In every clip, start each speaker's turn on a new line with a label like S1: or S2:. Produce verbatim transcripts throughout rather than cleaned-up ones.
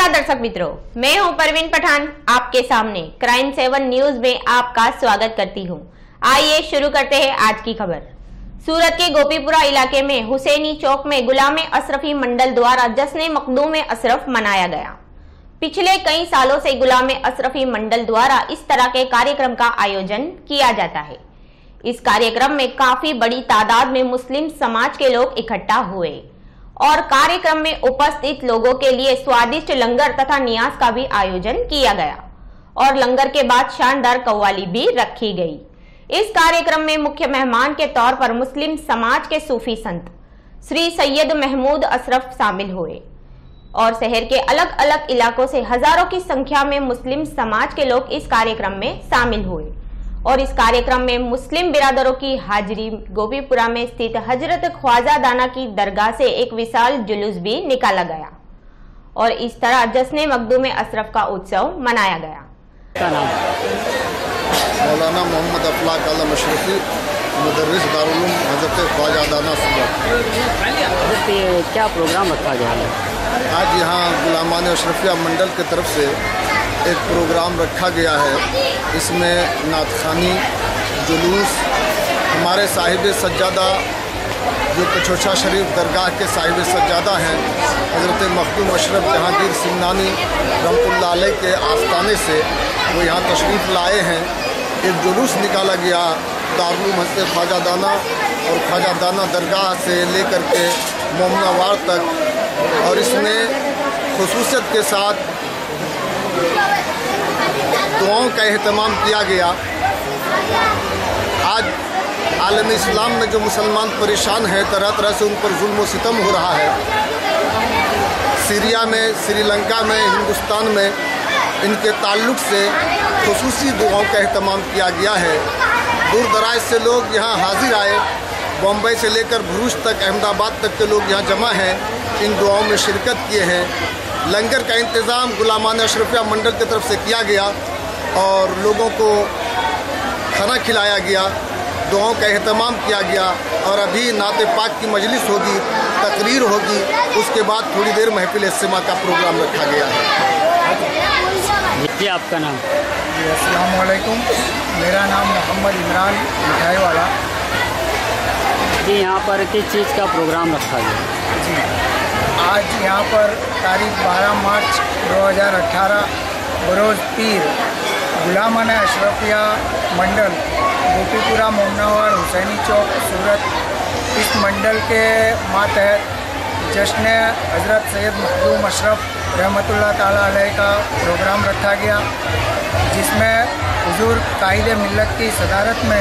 S1: नमस्कार दर्शक मित्रों, मैं हूं परवीन पठान। आपके सामने क्राइम सेवन न्यूज में आपका स्वागत करती हूं। आइए शुरू करते हैं आज की खबर। सूरत के गोपीपुरा इलाके में हुसैनी चौक में गुलाम अशरफी मंडल द्वारा जश्न मखदूम अशरफ मनाया गया। पिछले कई सालों से गुलाम अशरफी मंडल द्वारा इस तरह के कार्यक्रम का आयोजन किया जाता है। इस कार्यक्रम में काफी बड़ी तादाद में मुस्लिम समाज के लोग इकट्ठा हुए और कार्यक्रम में उपस्थित लोगों के लिए स्वादिष्ट लंगर तथा नियाज का भी आयोजन किया गया और लंगर के बाद शानदार कव्वाली भी रखी गई। इस कार्यक्रम में मुख्य मेहमान के तौर पर मुस्लिम समाज के सूफी संत श्री सैयद महमूद अशरफ शामिल हुए और शहर के अलग अलग इलाकों से हजारों की संख्या में मुस्लिम समाज के लोग इस कार्यक्रम में शामिल हुए और इस कार्यक्रम में मुस्लिम बिरादरों की हाजिरी गोपीपुरा में स्थित हजरत ख्वाजा दाना की दरगाह से एक विशाल जुलूस भी निकाला गया और इस तरह जश्न मखदूम अशरफ का उत्सव मनाया गया।
S2: मौलाना मोहम्मद अफलाक आलम अशरफी मुदर्रिस दारुल उलूम हजरत ख्वाजा दाना सूरत।
S3: ये क्या प्रोग्राम रखा गया है?
S2: आज यहाँ गुलामान अशरफिया मंडल की तरफ से एक प्रोग्राम रखा गया है। इसमें नातखानी, जुलूस, हमारे साहिब सज्जादा जो कछोछा शरीफ दरगाह के साहिब सज्जादा हैं हज़रत मखदूम अशरफ जहांगीर सिमनानी रहमतुल्लाह अलैह के आस्थाने से वो यहाँ तशरीफ़ लाए हैं। एक जुलूस निकाला गया दारुल उलूम हज़रत ख्वाजा दाना और ख्वाजा दाना दरगाह से लेकर के मोमनावार तक और इसमें खुसूसियत के साथ दुआओं का एहतमाम किया गया। आज आलम इस्लाम में जो मुसलमान परेशान हैं, तरह तरह से उन पर जुल्म व सितम हो रहा है। सीरिया में, श्रीलंका में, हिंदुस्तान में इनके ताल्लुक़ से खुसूसी दुआओं का एहतमाम किया गया है। दूर दराज से लोग यहाँ हाजिर आए, बॉम्बे से लेकर भरूच तक, अहमदाबाद तक के लोग यहाँ जमा हैं, इन दुआओं में शिरकत किए हैं। लंगर का इंतज़ाम गुलामान अशरफिया मंडल की तरफ से किया गया और लोगों को खाना खिलाया गया, दुआओं का एहतमाम किया गया और अभी नाते पाक की मजलिस होगी, तकरीर होगी, उसके बाद थोड़ी देर महफिल इज्तिमा का प्रोग्राम रखा गया है।
S3: जी, आपका नाम?
S4: जी, अस्सलाम वालेकुम। मेरा नाम मोहम्मद इमरान मिठाई वाला।
S3: जी, यहाँ पर किस चीज़ का प्रोग्राम रखा गया?
S4: जी, आज यहाँ पर तारीख बारह मार्च दो हज़ार अठारह बरोज़ पीर गुलामान अशरफिया मंडल गोपीपुरा मोमनावार हुसैनी चौक सूरत, इस मंडल के मातहत जश्न हज़रत सैयद मखदूम अशरफ रहमतुल्लाह ताला अलैह का प्रोग्राम रखा गया, जिसमें हुजूर कायदे मिल्लत की सदारत में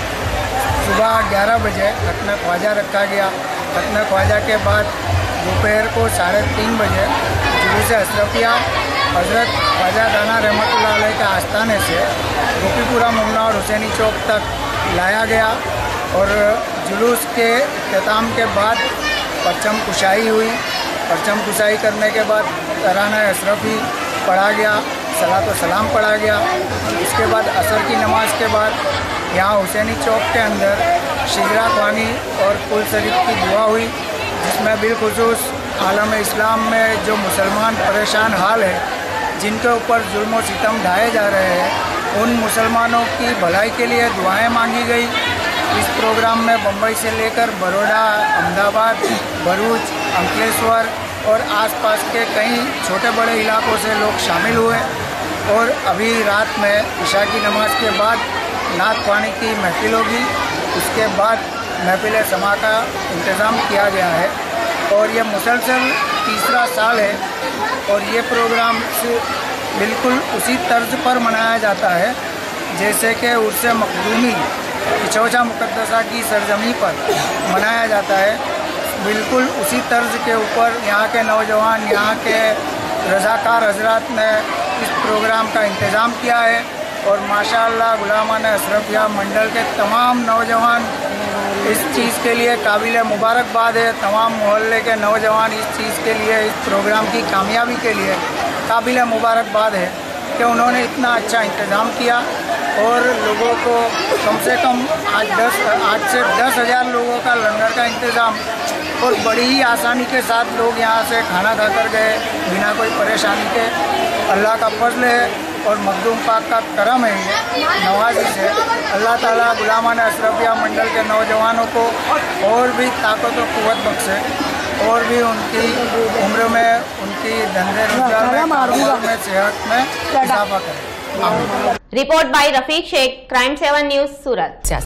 S4: सुबह ग्यारह बजे खत्म ख्वाजा रखा गया। खत्म ख्वाजा के बाद दोपहर को साढ़े तीन बजे जुलूस अशरफिया हज़रत ख्वाजा दाना रहमतुल्लाह अलैह के आस्थाने से गोपीपुरा मोमना और हुसैनी चौक तक लाया गया और जुलूस के इख्तिताम के बाद परचम कुशाई हुई। परचम कुशाई करने के बाद तराना अशरफी पढ़ा गया, सलात व सलाम पढ़ा गया। इसके बाद असर की नमाज के बाद यहाँ हुसैनी चौक के अंदर शिजरा ख्वानी और कुल शरीफ की दुआ हुई, जिसमें बिलखुसूस आलम इस्लाम में जो मुसलमान परेशान हाल है, जिनके ऊपर जुल्म व सितम ढाए जा रहे हैं, उन मुसलमानों की भलाई के लिए दुआएं मांगी गई। इस प्रोग्राम में बम्बई से लेकर बड़ौदा, अहमदाबाद, भरूच, अंकलेश्वर और आसपास के कई छोटे बड़े इलाकों से लोग शामिल हुए और अभी रात में इशा की नमाज के बाद नात पानी की महफिल होगी। उसके बाद महफिल समा का इंतज़ाम किया गया है और ये मुसलसल तीसरा साल है और ये प्रोग्राम बिल्कुल उसी तर्ज पर मनाया जाता है जैसे कि उर्स मखदूमी कछोछा मुक़द्दसा की सरजमी पर मनाया जाता है। बिल्कुल उसी तर्ज के ऊपर यहाँ के नौजवान, यहाँ के रज़ाकार हजरात ने इस प्रोग्राम का इंतज़ाम किया है और माशाअल्लाह गुलामान अशरफिया मंडल के तमाम नौजवान इस चीज़ के लिए काबिल मुबारकबाद है। तमाम मोहल्ले के नौजवान इस चीज़ के लिए, इस प्रोग्राम की कामयाबी के लिए काबिल मुबारकबाद है कि उन्होंने इतना अच्छा इंतज़ाम किया और लोगों को कम से कम आज दस आठ से दस हज़ार लोगों का लंगर का इंतज़ाम और बड़ी ही आसानी के साथ लोग यहाँ से खाना खाकर गए बिना कोई परेशानी के। अल्लाह का फजल है और मखदूम पाक का करम है, ये नवाजी से। अल्लाह ताला गुलामान अशरफिया मंडल के नौजवानों को और भी ताकत और कुव्वत बख्शे और भी उनकी उम्र में, उनकी धंधे रोजगार में, कारोबार में, सेहत में इजाफा करें।
S1: Report by Rafiq Shaikh, crime seven news, Surat.